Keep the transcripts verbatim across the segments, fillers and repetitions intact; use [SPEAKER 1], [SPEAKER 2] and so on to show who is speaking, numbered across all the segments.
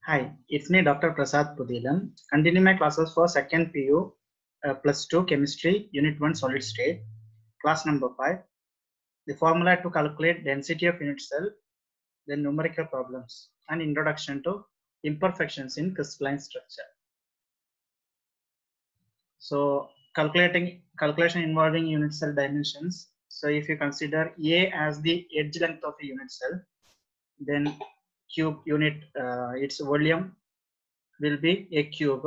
[SPEAKER 1] Hi, it's me, Doctor Prasad Pudilam. Continue my classes for second P U uh, plus two chemistry, unit one solid state, class number five. The formula to calculate density of unit cell, then numerical problems, and introduction to imperfections in crystalline structure. So, calculating calculation involving unit cell dimensions. So, if you consider A as the edge length of a unit cell, then cube unit uh, its volume will be a cube.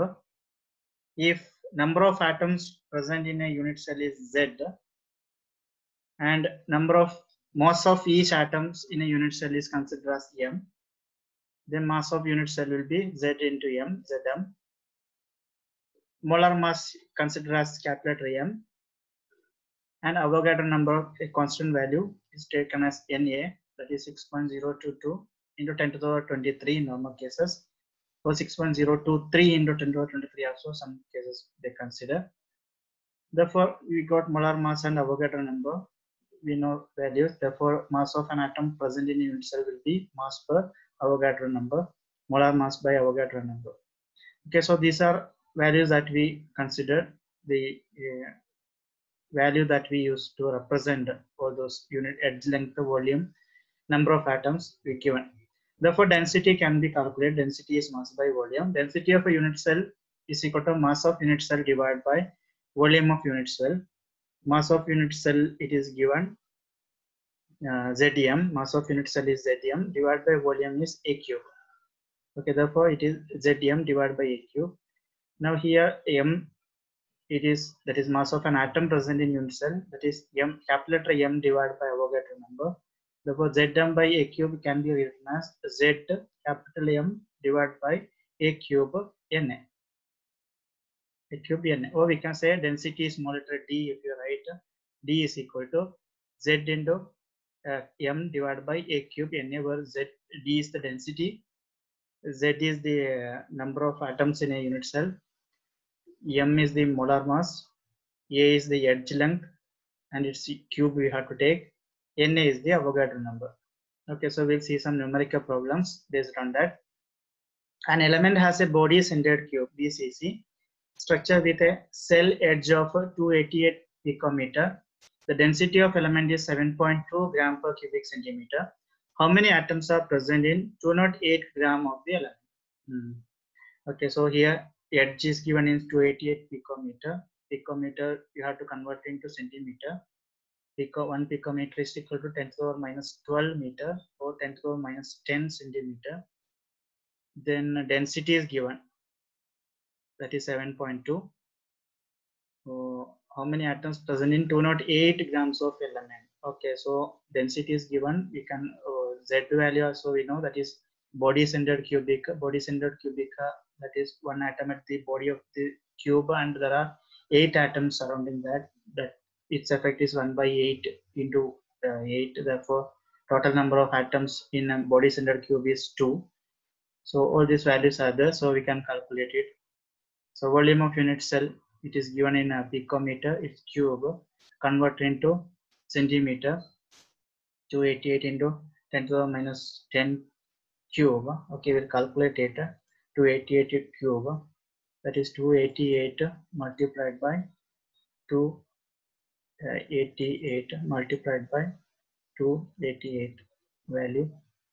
[SPEAKER 1] If number of atoms present in a unit cell is Z and number of mass of each atoms in a unit cell is considered as M, then mass of unit cell will be Z into M, Zm. Molar mass considered as capital M, and Avogadro number, a constant value, is taken as Na, that is six point zero two two into ten to the power twenty-three in normal cases, or six point zero two three into ten to the power twenty-three also some cases they consider. Therefore, we got molar mass and Avogadro number. We know values. Therefore, mass of an atom present in a unit cell will be mass per Avogadro number, molar mass by Avogadro number. Okay, so these are values that we consider, the uh, value that we use to represent all those unit edge length, volume, number of atoms we given. Therefore, density can be calculated. Density is mass by volume. Density of a unit cell is equal to mass of unit cell divided by volume of unit cell. Mass of unit cell, it is given uh, Zm, mass of unit cell is Zm, divided by volume is A cube. Okay, therefore it is Zm divided by A cube. Now here M, it is, that is mass of an atom present in unit cell, that is M, capital letter M divided by Avogadro number. Therefore Zm by A cube can be written as Z capital M divided by A cube Na. A cube Na. Or we can say density is small letter d. If you write d is equal to Z into uh, M divided by A cube Na, where Z, d is the density, Z is the uh, number of atoms in a unit cell, M is the molar mass, A is the edge length, and its cube we have to take, Na is the Avogadro number. Okay, so we'll see some numerical problems based on that. An element has a body centered cube, B C C, structure with a cell edge of two hundred eighty-eight picometer. The density of element is seven point two gram per cubic centimeter. How many atoms are present in two hundred eight gram of the element? Hmm. Okay, so here edge is given in two hundred eighty-eight picometer. Picometer you have to convert into centimeter. Pico, one picometer is equal to ten to the power minus twelve meter or ten to the power minus ten centimeter. Then density is given, that is seven point two. So how many atoms present in two hundred eight grams of element? Okay, so density is given. We can uh, Z value also we know, that is body centered cubic. Body centered cubic, uh, that is one atom at the body of the cube, and there are eight atoms surrounding that. That its effect is one by eight into uh, eight. Therefore, total number of atoms in a body centered cube is two. So all these values are there, so we can calculate it. So volume of unit cell, it is given in a picometer, it's cube, convert into centimeter, two hundred eighty-eight into ten to the minus ten cube. Okay, we'll calculate it, two hundred eighty-eight cube, that is two hundred eighty-eight multiplied by two hundred eighty-eight multiplied by two hundred eighty-eight, value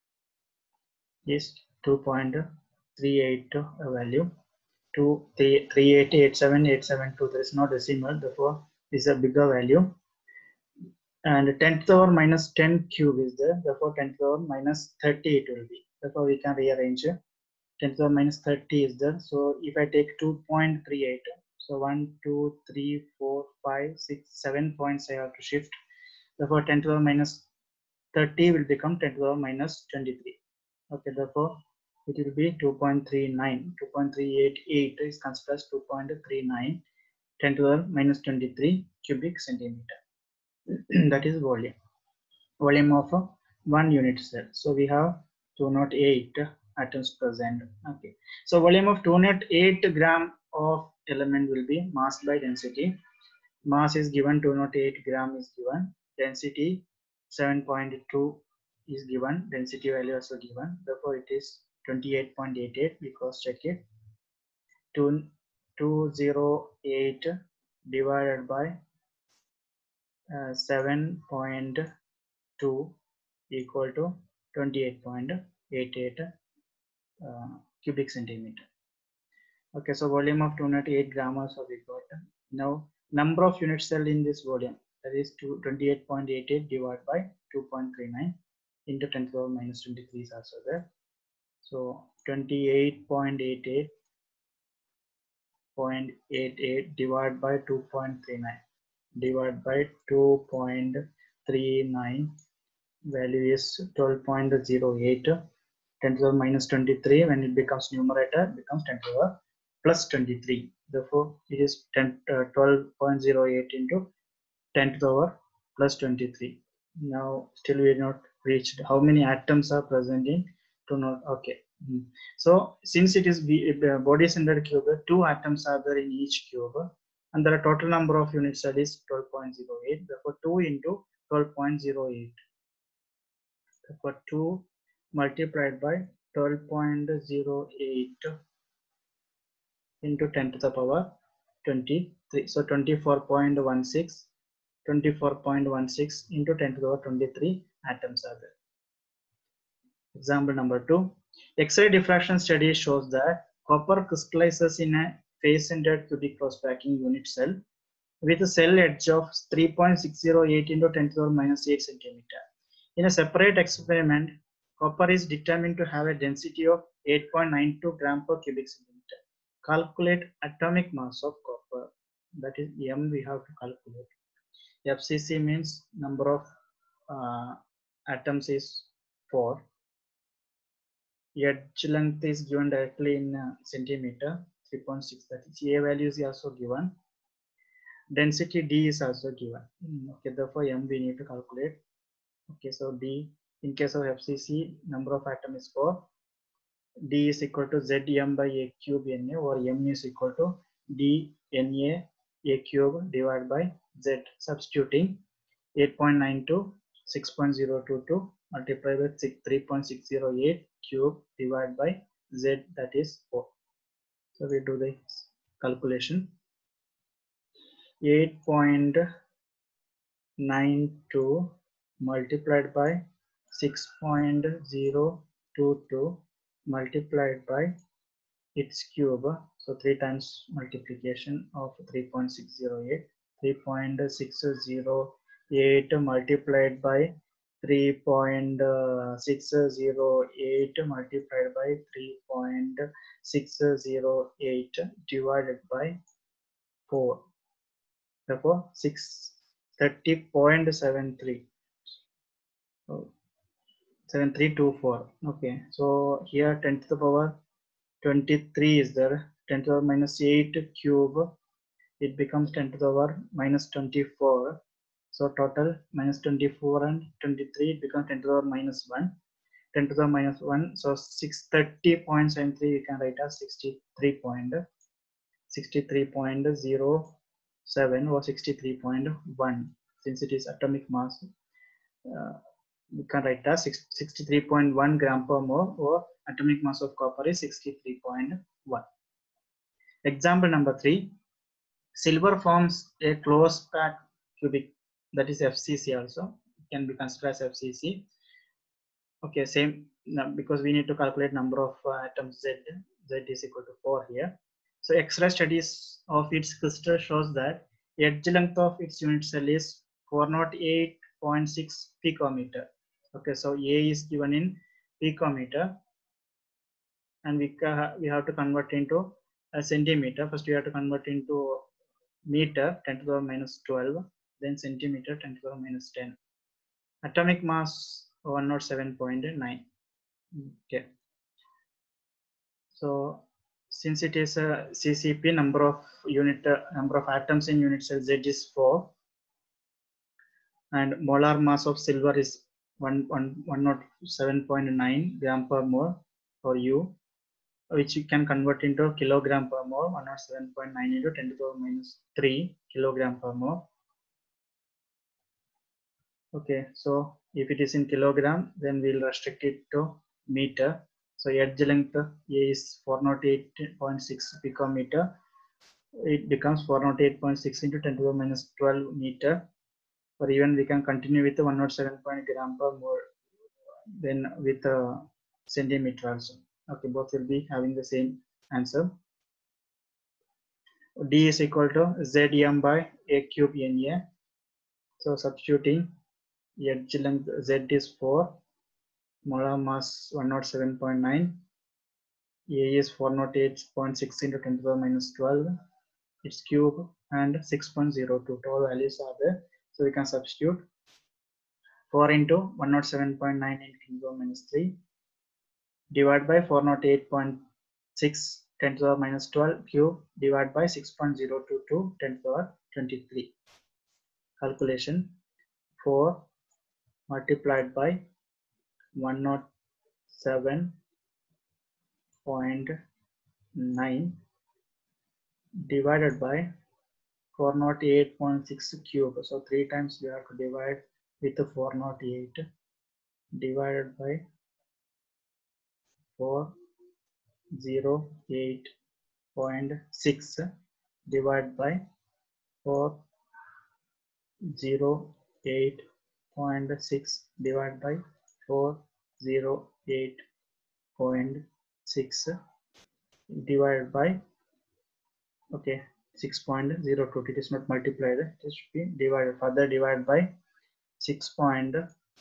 [SPEAKER 1] is two point three eight value. two, three, three eight eight seven eight seven two. There is no decimal, therefore is a bigger value. And ten to the power minus ten cube is there, therefore ten to the power minus thirty it will be. Therefore we can rearrange. ten to the power minus thirty is there. So if I take two point three eight, so one, two, three, four, five, six, seven points I have to shift. Therefore ten to the power minus thirty will become ten to the power minus twenty-three. Okay, therefore it will be two point three nine. two point three eight eight is considered as two point three nine, ten to the power minus twenty-three cubic centimeter. That is volume. Volume of a one unit cell. So we have two hundred eight atoms present. Okay. So volume of two hundred eight gram of element will be mass by density. Mass is given, two hundred eight gram is given. Density seven point two is given. Density value also given. Therefore it is twenty-eight point eight eight because check it. two hundred eight divided by uh, seven point two equal to twenty-eight point eight eight uh, cubic centimeter. Okay, so volume of two hundred eight grams of we got. Now number of unit cell in this volume, that is twenty-eight point eight eight divided by two point three nine into ten to the power minus twenty-three is also there. So twenty-eight point eight eight point eight eight divided by two point three nine divided by two point three nine, value is twelve point zero eight. ten to the power minus twenty-three, when it becomes numerator, it becomes ten to the power plus twenty-three. Therefore, it is ten, uh, twelve point zero eight into ten to the power plus twenty-three. Now, still we have not reached how many atoms are present in two not okay. Mm. So, since it is uh, body centered cube, two atoms are there in each cube, and the total number of unit cell is twelve point zero eight. Therefore, two into twelve point zero eight. Therefore, two multiplied by twelve point zero eight into ten to the power twenty-three. So twenty-four point one six, twenty-four point one six into ten to the power twenty-three atoms are there. Example number two. X-ray diffraction study shows that copper crystallizes in a face-centered cubic cross-packing unit cell with a cell edge of three point six zero eight into ten to the power minus eight centimeter. In a separate experiment, copper is determined to have a density of eight point nine two gram per cubic centimeter. Calculate atomic mass of copper. That is M we have to calculate. F C C means number of uh, atoms is four. Edge length is given directly in uh, centimeter, three point six. That is A value is also given. Density D is also given. Okay, therefore M we need to calculate. Okay, so D, in case of F C C, number of atoms is four. D is equal to Z M by A cube N A, or M is equal to D N A A cube divided by Z, substituting eight point nine two, six point zero two two multiplied with three point six zero eight cube divided by Z, that is four. So we do the calculation. eight point nine two multiplied by six point zero two two multiplied by its cube, so three times multiplication of three point six zero eight, three point six zero eight multiplied by three point six zero eight multiplied by three point six zero eight divided by four. Therefore, six thirty point seven three. Oh, seven three two four. Okay, so here ten to the power twenty-three is there. ten to the power minus eight cube, it becomes ten to the power minus twenty-four. So total minus twenty-four and twenty-three, it becomes ten to the power minus one. ten to the power minus one. So six thirty point seven three, we can write as sixty-three point zero seven or sixty-three point one. Since it is atomic mass, uh, we can write as sixty-three point one gram per mole, or atomic mass of copper is sixty-three point one. Example number three. Silver forms a closed pack cubic, that is F C C also, can be considered as F C C. Okay, same, because we need to calculate number of uh, atoms Z, Z is equal to four here. So X-ray studies of its crystal shows that edge length of its unit cell is four oh eight point six picometer. Okay, so A is given in picometer, and we, uh, we have to convert into a centimeter. First we have to convert into meter, ten to the power minus twelve, then centimeter, ten to the power minus ten. Atomic mass one oh seven point nine. Okay, so since it is a C C P, number of unit uh, number of atoms in unit cell Z is four, and molar mass of silver is one oh seven point nine gram per mole for U, which you can convert into kilogram per mole, one oh seven point nine into ten to the power minus three kilogram per mole. Okay, so if it is in kilogram, then we'll restrict it to meter. So edge length A is four oh eight point six picometer. It becomes four oh eight point six into ten to the minus twelve meter. Or even we can continue with one oh seven point gram per mole, then with a centimeter also. Okay, both will be having the same answer. D is equal to Zm by A cube Na. So substituting, edge length Z is four, molar mass one oh seven point nine, A is four oh eight point six into ten to the minus twelve, its cube, and six point zero two. All values are there. So we can substitute four into one oh seven point nine into ten to the minus three, divided by four oh eight point six ten to the minus twelve cube, divided by six point zero two two ten to the twenty-three. Calculation: four multiplied by one oh seven point nine divided by four oh eight point six cube. So three times we have to divide with the four oh eight divided by four oh eight point six divided by four oh eight point six divided by four oh eight point six divided by, okay, six point zero two. It is not multiplied, it should be divided. Further divided by six point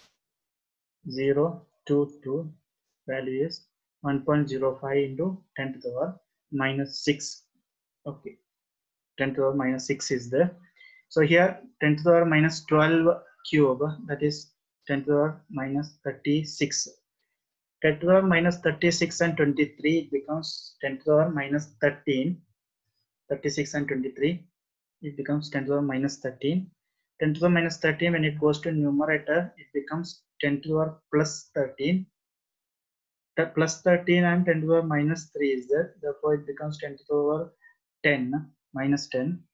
[SPEAKER 1] zero two two, value is one point zero five into ten to the power minus six. Okay, ten to the power minus six is there. So here ten to the power minus twelve cube, that is ten to the power minus thirty-six. ten to the power minus thirty-six and twenty-three, it becomes ten to the power minus thirteen. thirty-six and twenty-three, it becomes ten to the power minus thirteen. ten to the minus thirteen, when it goes to numerator, it becomes ten to the power plus thirteen. The plus thirteen and ten to the power minus three is there. Therefore, it becomes ten to the power ten minus ten.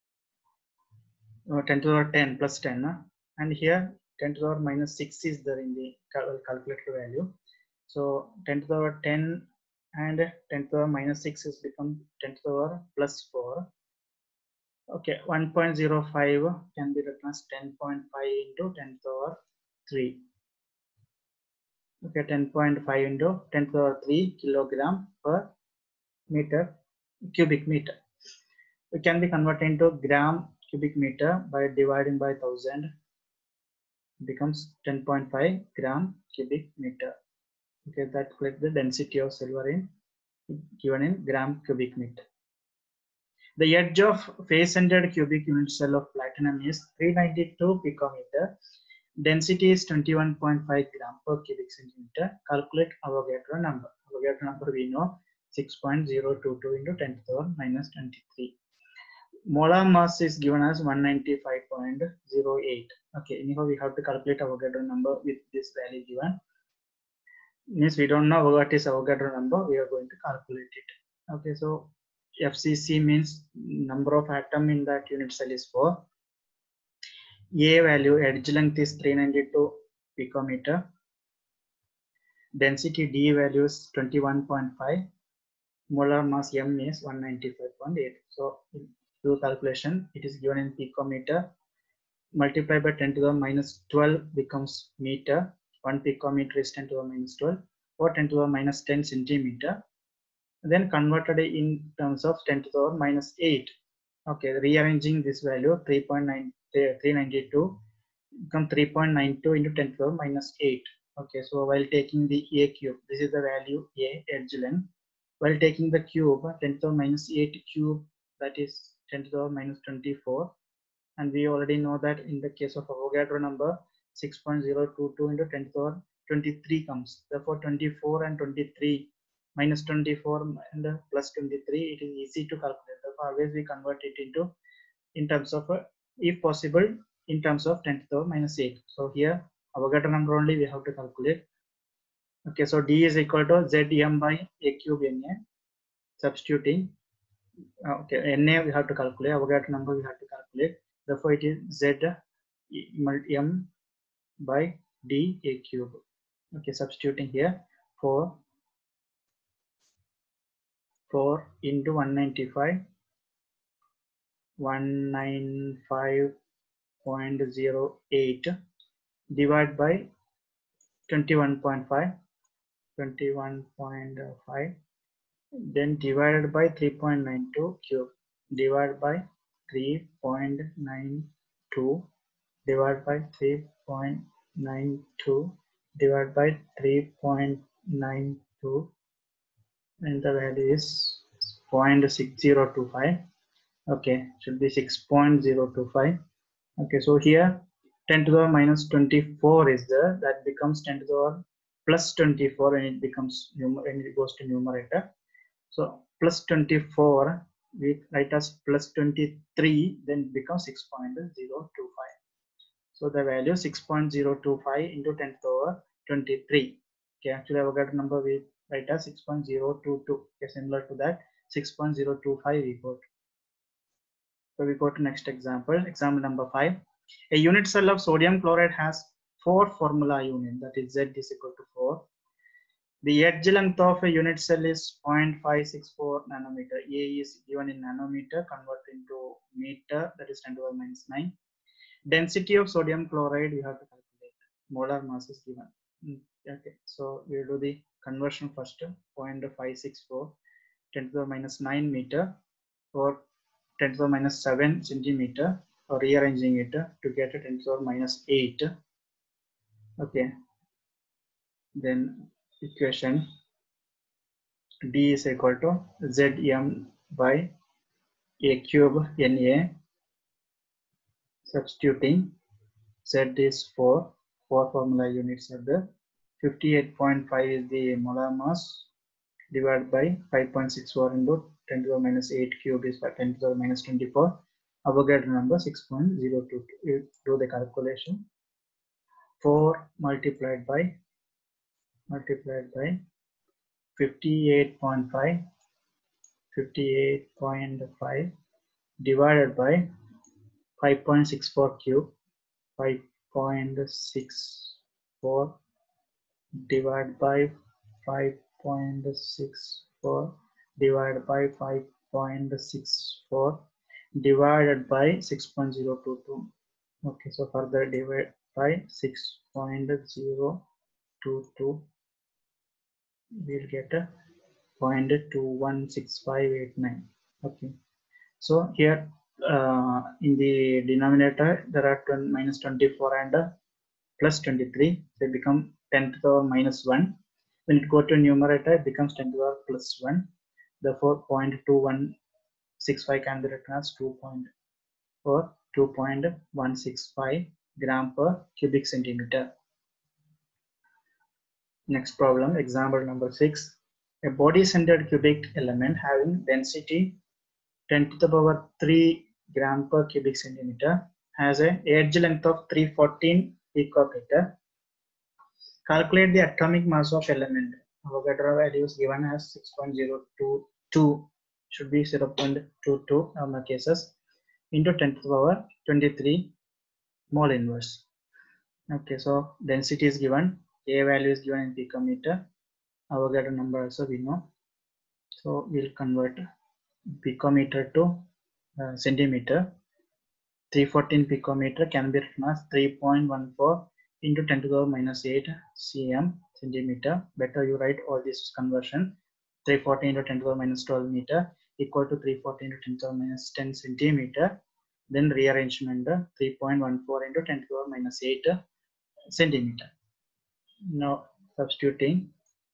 [SPEAKER 1] Or ten to the power ten plus ten. And here ten to the power minus six is there in the calculated value. So ten to the power ten and ten to the power minus six is become ten to the power plus four. Okay, one point zero five can be written as ten point five into ten to the power three. Okay, ten point five into ten to the power three kilogram per meter, cubic meter. It can be converted into gram cubic meter by dividing by one thousand. Becomes ten point five gram cubic meter. Okay, that calculates the density of silver in given in gram cubic meter. The edge of face-centered cubic unit cell of platinum is three ninety-two picometer. Density is twenty-one point five gram per cubic centimeter. Calculate Avogadro number. Avogadro number we know six point zero two two into ten to the power minus twenty-three. Molar mass is given as one ninety-five point zero eight. Okay, anyhow we have to calculate Avogadro number with this value given. Means we don't know what is Avogadro number, we are going to calculate it. Okay, so F C C means number of atom in that unit cell is four. A value, edge length is three ninety-two picometer. Density D value is twenty-one point five. Molar mass M is one ninety-five point eight. So do calculation, it is given in picometer. Multiply by ten to the minus twelve becomes meter. one picometer is ten to the minus twelve, or ten to the minus ten centimeter. Then converted in terms of ten to the minus eight. Okay, rearranging this value three point nine three ninety-two become three point nine two into ten to the minus eight. Okay, so while taking the A cube, this is the value A, edge length. While taking the cube, ten to the minus eight cube, that is ten to the minus twenty-four. And we already know that in the case of Avogadro number, six point zero two two into ten to the twenty-three comes. Therefore, twenty-four and twenty-three minus twenty-four and plus twenty-three, it is easy to calculate. Therefore, always we convert it into, in terms of, uh, if possible, in terms of ten to the minus eight. So here, Avogadro number only we have to calculate. Okay, so D is equal to Zm by A cube Na. Substituting, uh, okay, Na we have to calculate, Avogadro number we have to calculate. Therefore, it is Z M by D A cube. Okay, substituting here, four four into one ninety-five, one ninety-five point zero eight divided by twenty-one point five, twenty-one point five, then divided by three point nine two cube, divided by three point nine two, divided by three point nine two, divided by three point nine two, and the value is zero point six zero two five. Okay, should be six point zero two five. Okay, so here ten to the minus twenty-four is there, that becomes ten to the plus twenty-four when it becomes when it goes to numerator. So plus twenty-four we write as plus twenty-three, then it becomes six point zero two five. So the value six point zero two five into ten to the power twenty-three. Okay, actually our got number we write as six point zero two two. Okay, similar to that six point zero two five we got. So we go to next example, example number five. A unit cell of sodium chloride has four formula units, that is Z is equal to four. The edge length of a unit cell is zero point five six four nanometer. A is given in nanometer, convert into meter, that is ten to the power minus nine. Density of sodium chloride we have to calculate. Molar mass is given. Okay, so we will do the conversion first. zero point five six four, ten to the power minus nine meter, or ten to the power minus seven centimeter, or rearranging it to get it ten to the power minus eight. Okay, then equation D is equal to Zm by A cube Na. Substituting Z is four, four formula units are there. fifty-eight point five is the molar mass, divided by five point six four into ten to the minus eight cube is ten to the minus twenty-four. Avogadro number six point zero two. You do the calculation. four multiplied by multiplied by fifty-eight point five, fifty-eight point five divided by five point six four cube, five point six four divided by five point six four divided by five point six four divided by six point zero two two. Okay, so further divide by six point zero two two, we'll get a zero point two one six five eight nine. Okay, so here uh, in the denominator there are minus twenty-four and uh, plus twenty-three, they become ten to the power minus one. When it go to numerator, it becomes ten to the power plus one. Therefore, zero point two one six five can be written as two point four, two point one six five gram per cubic centimeter. Next problem, example number six. A body-centered cubic element having density ten to the power three gram per cubic centimeter has a edge length of three hundred fourteen picometer. Calculate the atomic mass of element. Avogadro value is given as six point zero two two, should be zero point two two normal cases, into ten to the power twenty-three mole inverse. Okay, so density is given, A value is given in picometer, Avogadro number also we know. So we'll convert picometer to uh, centimeter. three hundred fourteen picometer can be written as three point one four into ten to the power minus eight cm centimeter. Better you write all this conversion. three hundred fourteen into ten to the power minus twelve meter equal to three hundred fourteen into ten to the power minus ten centimeter. Then rearrangement three point one four into ten to the power minus eight centimeter. Now substituting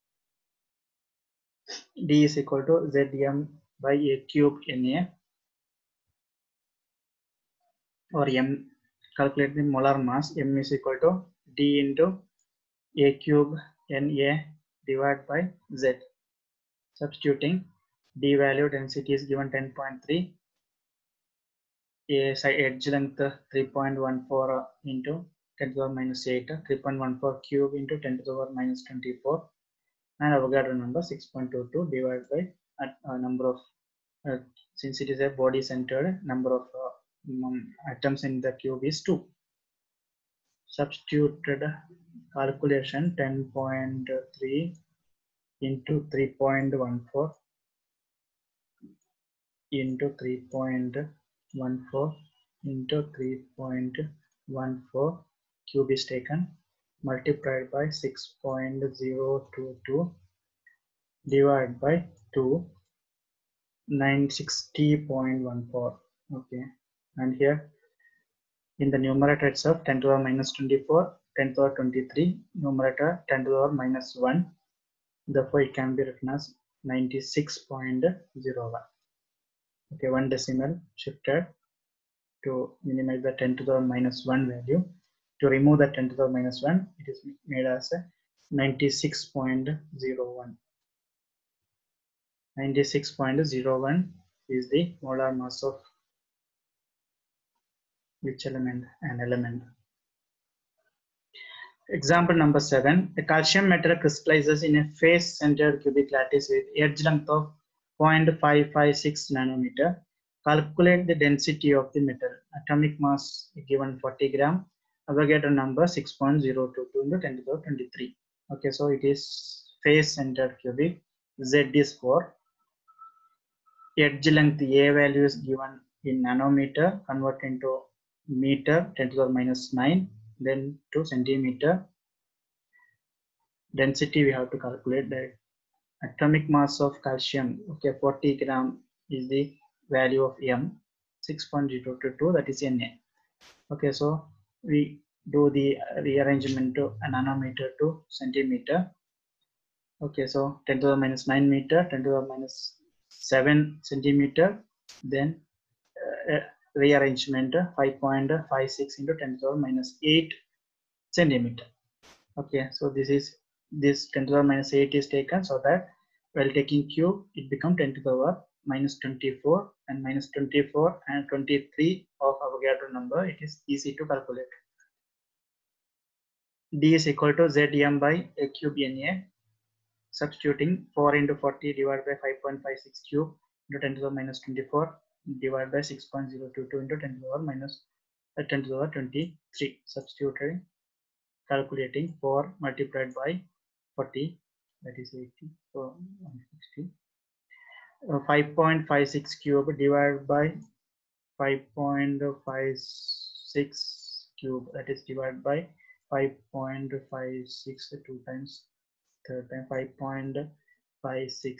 [SPEAKER 1] D is equal to Zm by A cube Na, or M. Calculate the molar mass. M is equal to D into A cube Na divided by Z. Substituting D value, density is given ten point three, A edge length three point one four into ten to the power minus eight, three point one four cube into ten to the power minus twenty-four, and Avogadro number six point two two divided by a, a number of uh, since it is a body centered, number of uh, um, atoms in the cube is two. Substituted calculation ten point three into three point one four into three point one four into three point one four cube is taken, multiplied by six point zero two two divided by two, nine hundred sixty point one four. Okay, and here in the numerator itself, ten to the power minus twenty-four, ten to the power twenty-three, numerator ten to the power minus one, therefore it can be written as ninety-six point zero one. Okay, one decimal shifted to minimize the ten to the power minus one value. To remove the ten to the power minus one, it is made as a ninety-six point zero one. ninety-six point zero one is the molar mass of which element? An element. Example number seven. A calcium metal crystallizes in a face-centered cubic lattice with edge length of zero point five five six nanometer. Calculate the density of the metal. Atomic mass given forty gram. Avogadro number six point zero two two into ten to the power twenty-three. Okay, so it is face-centered cubic. Z is four. Edge length A value is given in nanometer. Convert into meter, ten to the power minus nine. Then to centimeter. Density we have to calculate that. Atomic mass of calcium, okay, forty gram is the value of M, six point zero two two, that is Na. Okay, so we do the rearrangement to a nanometer to centimeter. Okay, so ten to the minus nine meter, ten to the minus seven centimeter, then uh, rearrangement five point five six into ten to the minus eight centimeter. Okay, so this is this ten to the minus eight is taken, so that while taking cube it becomes ten to the power minus twenty-four, and minus twenty-four and twenty-three of Avogadro number, it is easy to calculate. D is equal to Zm by A cube Na. Substituting four into forty divided by five point five six cube into ten to the minus twenty-four divided by six point zero two two into ten to the power minus uh, ten to the power twenty-three. Substituting, calculating four multiplied by forty, that is eighty, so one hundred sixty. Uh, five point five six cube divided by five point five six cube, that is divided by five point five six two times, third time five point five six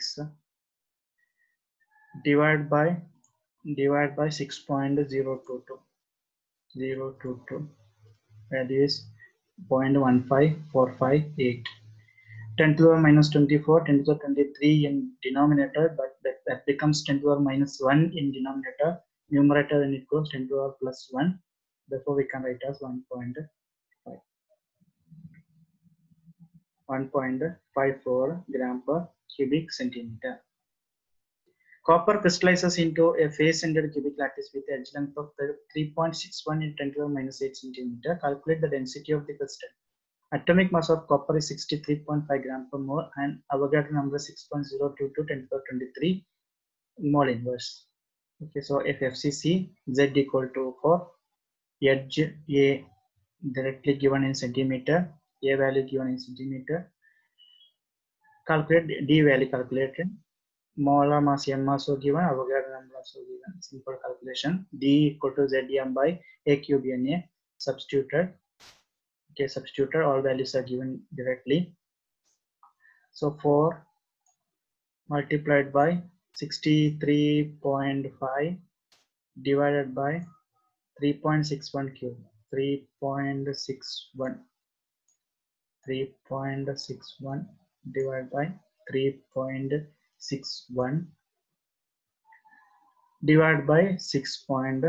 [SPEAKER 1] divided by divided by six point zero two two, zero two two, value is zero point one five four five eight. ten to the power minus twenty-four, ten to the power twenty-three in denominator, but that, that becomes ten to the power minus one in denominator. Numerator then it goes ten to the power plus one. Therefore, we can write as one point five. one point five four gram per cubic centimeter. Copper crystallizes into a face-centered cubic lattice with edge length of three point six one in ten to the power minus eight centimeter. Calculate the density of the crystal. Atomic mass of copper is sixty-three point five gram per mole, and Avogadro number six point zero two two ten to the power twenty-three mole inverse. Okay, so if F C C Z equal to four, edge A directly given in centimeter, A value given in centimeter. Calculate D value calculated. Molar mass M also given, Avogadro number also given. Simple calculation. D equal to Zm by A cube Na. Substituted. Okay, substituted, all values are given directly. So four multiplied by sixty-three point five divided by three point six one cube, three point six one, three point six one divided by three point six one divided by six point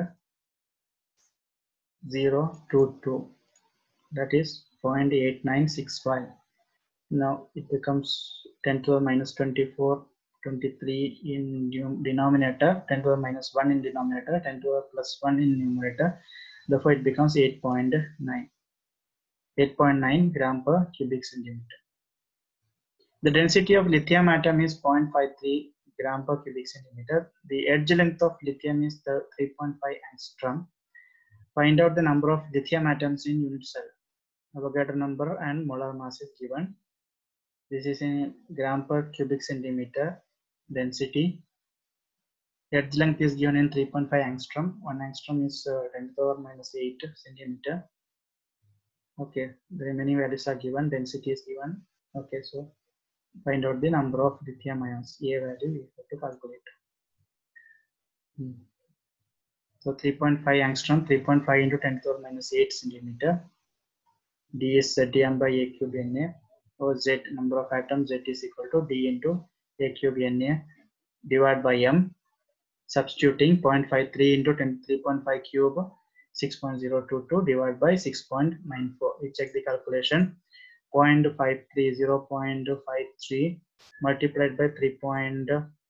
[SPEAKER 1] zero two two, that is zero point eight nine six five. Now it becomes ten to the minus twenty-four, twenty-three in denominator, ten to the minus one in denominator, ten to the plus one in numerator. Therefore, it becomes eight point nine. eight point nine gram per cubic centimeter. The density of lithium atom is zero point five three gram per cubic centimeter. The edge length of lithium is the three point five angstrom. Find out the number of lithium atoms in unit cell. Avogadro number and molar mass is given. This is in gram per cubic centimeter density. Edge length is given in three point five angstrom. One angstrom is uh, ten to the power minus eight centimeter. Okay, the remaining values are given. Density is given. Okay, so find out the number of lithium ions. A value we have to calculate. Hmm. So three point five angstrom, three point five into ten to the power minus eight centimeter. D is Z M by A cube N A. Or Z number of atoms, Z is equal to D into A cube N A divided by M. Substituting zero point five three into three point five cube, six point zero two two divided by six point nine four. We check the calculation. zero point five three, zero point five three multiplied by three point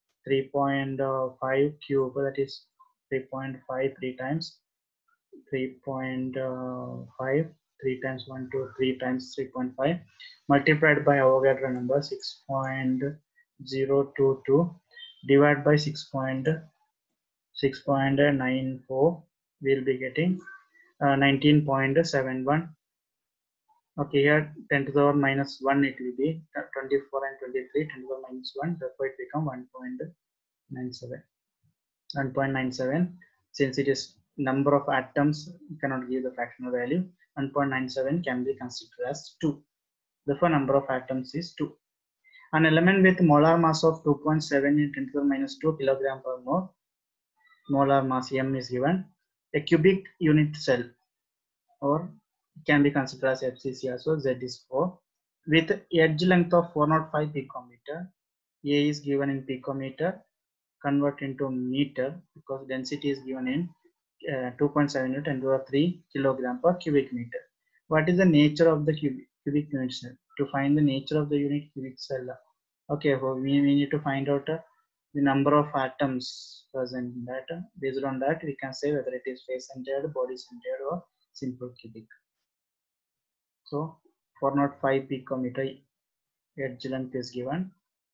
[SPEAKER 1] five cube, that is three point five three times three point five, three times one, two, three times three point five multiplied by Avogadro number six point zero two two divided by six point six point nine four, we'll be getting uh, nineteen point seven one. Okay, here ten to the power minus one it will be twenty-four and twenty-three, ten to the power minus one, therefore it become one point nine seven. one point nine seven, since it is number of atoms, you cannot give the fractional value. one point nine seven can be considered as two. Therefore, number of atoms is two. An element with molar mass of two point seven in ten to the power minus two kilogram per mole, molar mass M is given. A cubic unit cell, or can be considered as F C C also, Z is four. With edge length of four hundred five picometer, A is given in picometer, convert into meter because density is given in uh, two point seven into ten to the power three kilogram per cubic meter. What is the nature of the cubic, cubic unit cell? To find the nature of the unit cubic cell, okay, so we, we need to find out uh, the number of atoms present in that. Based on that, we can say whether it is face-centered, body-centered, or simple cubic. So four hundred five picometer edge length is given.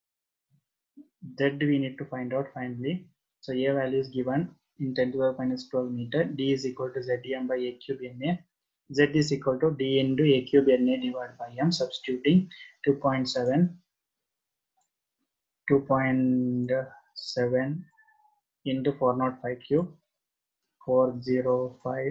[SPEAKER 1] Z we need to find out finally. So A value is given in ten to the power minus twelve meter. D is equal to Z M by A cube N A. Z is equal to D into A cube N A divided by M, substituting two point seven, two point seven into four hundred five cube, four hundred five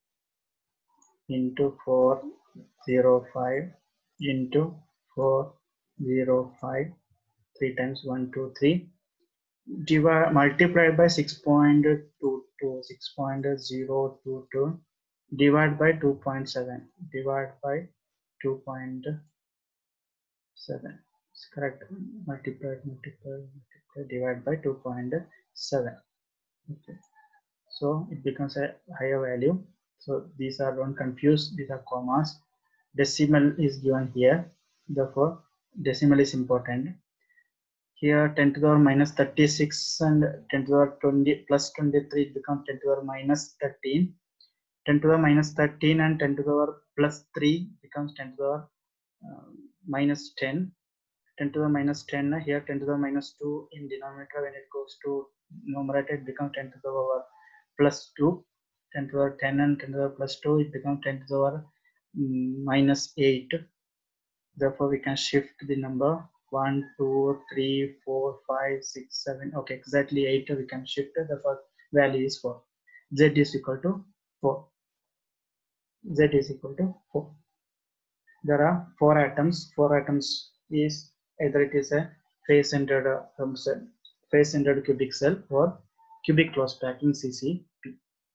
[SPEAKER 1] into four hundred five into four hundred five, three times one, two, three, divide multiplied by six point two two, six point zero two two, divide by two point seven, divide by two point seven. It's correct. Multiplied, multiplied, multiplied, divide by two point seven. Okay. So it becomes a higher value. So these are, don't confuse, these are commas. Decimal is given here. Therefore, decimal is important. Here ten to the power minus thirty-six and ten to the power twenty plus twenty-three becomes ten to the power minus thirteen. ten to the power minus thirteen and ten to the power plus three becomes ten to the power uh, minus ten. ten to the power minus ten, here ten to the power minus two in denominator, when it goes to numerator it becomes ten to the power plus two. ten to the power ten and ten to the power plus two, it becomes ten to the power minus eight. Therefore we can shift the number one, two, three, four, five, six, seven. Okay, exactly eight we can shift. The first value is four. Z is equal to four. Z is equal to four. There are four atoms. Four atoms is either it is a face-centered uh, cell, face-centered cubic cell, or cubic close packing C C P.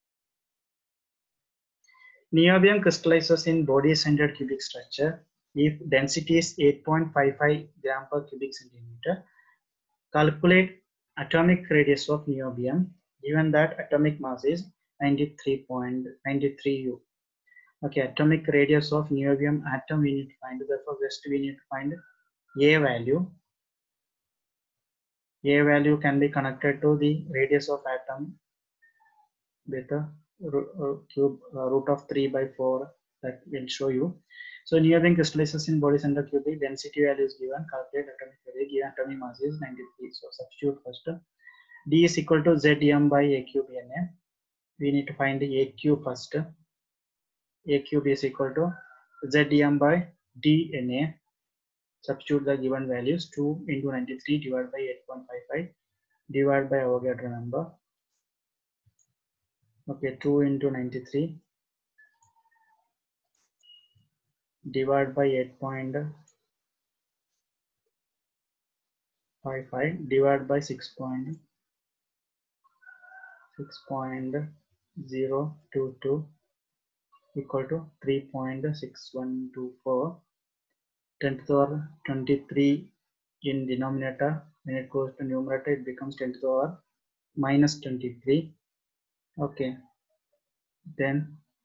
[SPEAKER 1] Niobium crystallizes in body-centered cubic structure if density is eight point five five gram per cubic centimeter. Calculate atomic radius of niobium given that atomic mass is ninety-three point nine three U. Okay, atomic radius of niobium atom we need to find. Therefore, first we need to find A value. A value can be connected to the radius of atom with a cube uh, root of three by four, that will show you. So niobium crystallizes in body center cubic, density value is given, calculate atomic value, given atomic mass is ninety-three. So substitute first. D is equal to Z M by A cube N A. We need to find the A cube first. A cube is equal to Z M by D N A. Substitute the given values, two into ninety-three divided by eight point five five divided by Avogadro number. Okay, two into ninety-three divided by eight point five five divided by six point zero two two equal to three point six one two four. ten to the power twenty-three in denominator. When it goes to numerator, it becomes ten to the power minus twenty-three. Okay, then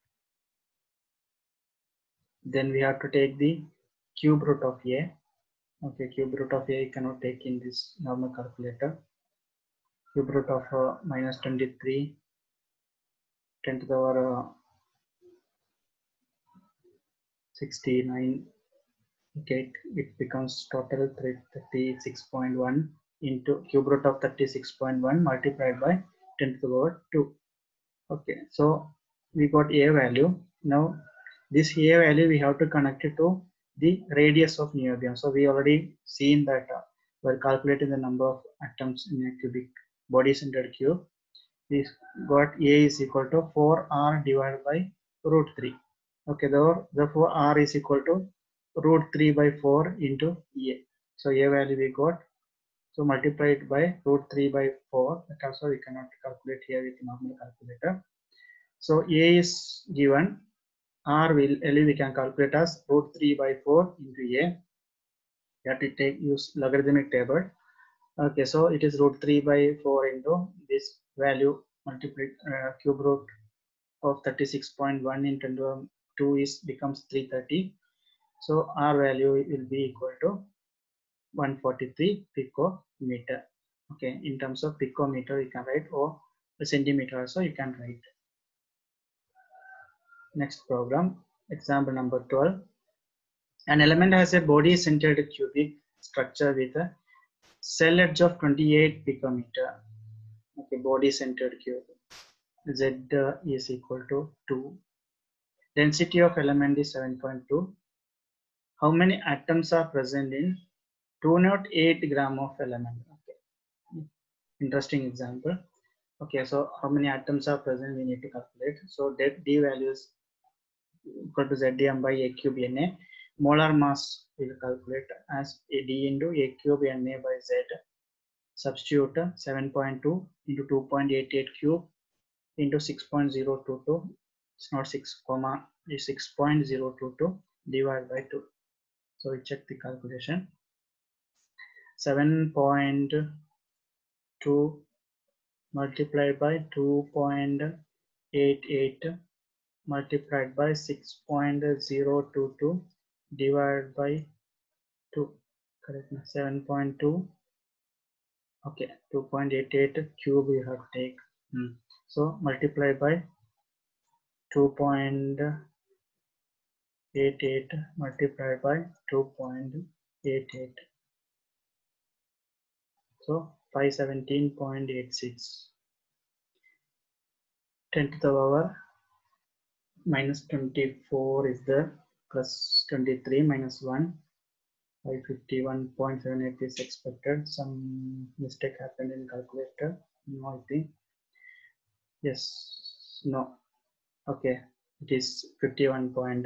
[SPEAKER 1] then we have to take the cube root of a. Okay, cube root of a you cannot take in this normal calculator. Cube root of uh, minus twenty-three, ten to the power uh, sixty-nine. Okay, it becomes total thirty-six point one into cube root of thirty-six point one multiplied by ten to the power two. Okay, so we got a value. Now this a value we have to connect it to the radius of niobium. So we already seen that uh, we're calculating the number of atoms in a cubic body centered cube. We got a is equal to four r divided by root three. Okay, therefore r is equal to root three by four into a. So a value we got. So multiply it by root three by four. That also we cannot calculate here with normal calculator. So a is given. R will L we can calculate as root three by four into a. You have to take use logarithmic table. Okay, so it is root three by four into this value multiplied uh, cube root of thirty-six point one into two is becomes three hundred thirty. So R value will be equal to one hundred forty-three picometer. Okay, in terms of picometer you can write, or a centimeter also you can write. Next program, example number twelve. An element has a body centered cubic structure with a cell edge of twenty-eight picometer. Okay, body centered cube. Z uh, is equal to two. Density of element is seven point two. How many atoms are present in two hundred eight gram of element? Okay, interesting example. Okay, so how many atoms are present we need to calculate. So that D values equal to Zdm by A cube Na. Molar mass will calculate as A D into A cube Na by Z. Substitute seven point two into two point eight eight cube into six point zero two two. It's not six comma, is six point zero two two divided by two. So we check the calculation. seven point two multiplied by two point eight eight multiplied by six point zero two two divided by two. Correct. seven point two. Okay, two point eight eight cube we have to take. Hmm. So multiply by two point eight eight multiplied by two point eight eight. So five seventeen point eight six. ten to the power minus twenty-four is there, plus twenty-three minus one. five fifty-one point seven eight is expected. Some mistake happened in calculator. No, I think. Yes. No. Okay. It is fifty-one point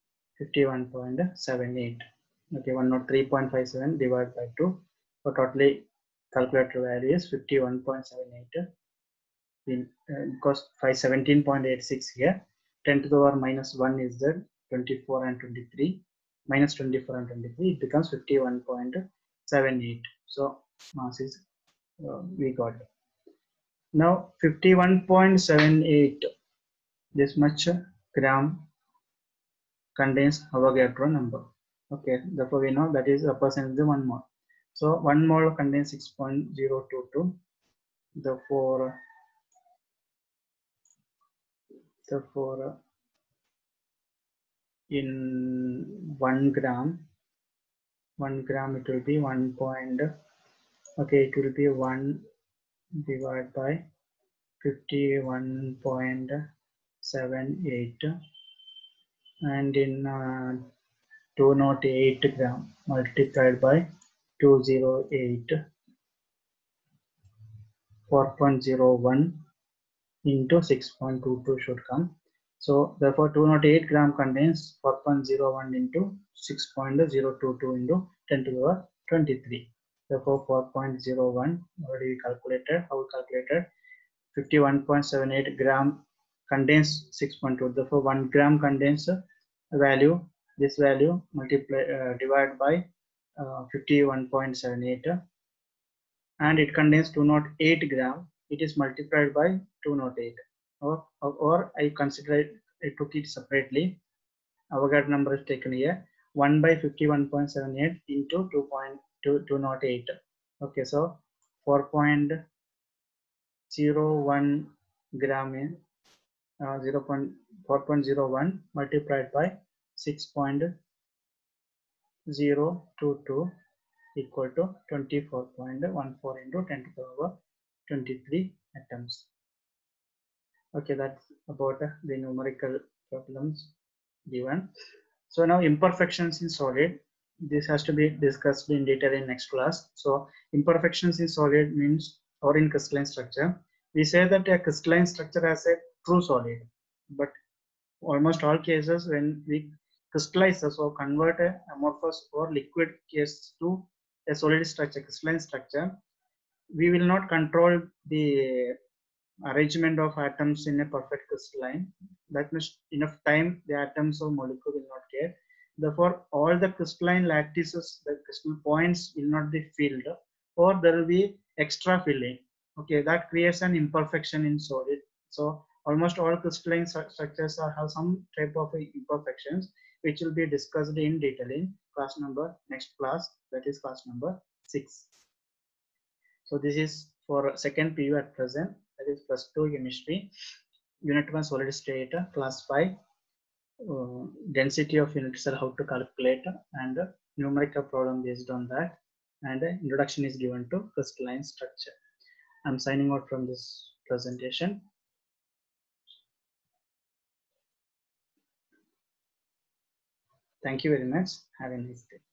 [SPEAKER 1] seven eight. Okay. one oh three point five seven divided by two. So totally calculator value is fifty-one point seven eight. In, uh, because five seventeen point eight six here. ten to the power minus one is there. twenty-four and twenty-three. Minus twenty-four and twenty-three, it becomes fifty-one point seven eight. So mass is uh, we got. Now fifty-one point seven eight, this much gram contains Avogadro number. Okay, therefore we know that is representing the one mole. So one mole contains six point zero two two. Therefore, therefore in one gram, one gram it will be one point. Okay, it will be one divided by fifty-one point seven eight, and in uh, two hundred eight gram multiplied by two hundred eight. four point zero one into six point two two should come. So therefore two hundred eight gram contains four point zero one into six point zero two two into ten to the power twenty-three. Therefore four point zero one already calculated. How we calculated? fifty-one point seven eight gram contains six point two. Therefore one gram contains a value. This value multiply uh, divided by uh, fifty-one point seven eight, and it contains two hundred eight gram. It is multiplied by two hundred eight, or, or, or I consider it, I took it separately. Avogadro number is taken here, one by fifty-one point seven eight into two point two two oh eight. Okay, so four point zero one gram in uh, zero point four point zero one multiplied by six point zero two two equal to twenty-four point one four into ten to the power twenty-three atoms. Okay, that's about uh, the numerical problems given. So now imperfections in solid. This has to be discussed in detail in next class. So imperfections in solid means, or in crystalline structure, we say that a crystalline structure has a true solid, but almost all cases when we crystallize or convert a amorphous or liquid case to a solid structure, crystalline structure, we will not control the arrangement of atoms in a perfect crystalline. That means enough time the atoms or molecule will not get. Therefore, all the crystalline lattices, the crystal points will not be filled, or there will be extra filling. Okay, that creates an imperfection in solid. So almost all crystalline structures are, have some type of imperfections, which will be discussed in detail in class number next class, that is class number six. So this is for second P U at present, that is plus two chemistry, unit one solid state, class five, uh, density of unit cell, how to calculate, and uh, numerical problem based on that, and uh, introduction is given to crystalline structure. I'm signing out from this presentation. Thank you very much. Have a nice day.